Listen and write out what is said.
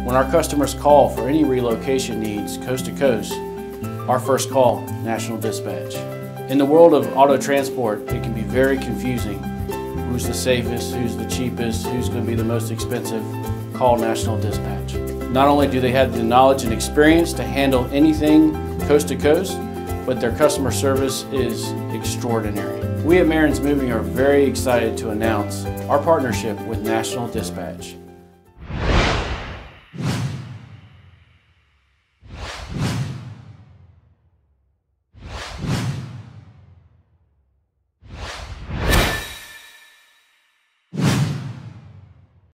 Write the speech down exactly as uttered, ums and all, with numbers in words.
When our customers call for any relocation needs coast to coast, our first call, National Dispatch. In the world of auto transport, it can be very confusing. Who's the safest, who's the cheapest, who's going to be the most expensive? Call National Dispatch. Not only do they have the knowledge and experience to handle anything coast to coast, but their customer service is extraordinary. We at Marrins Moving are very excited to announce our partnership with National Dispatch.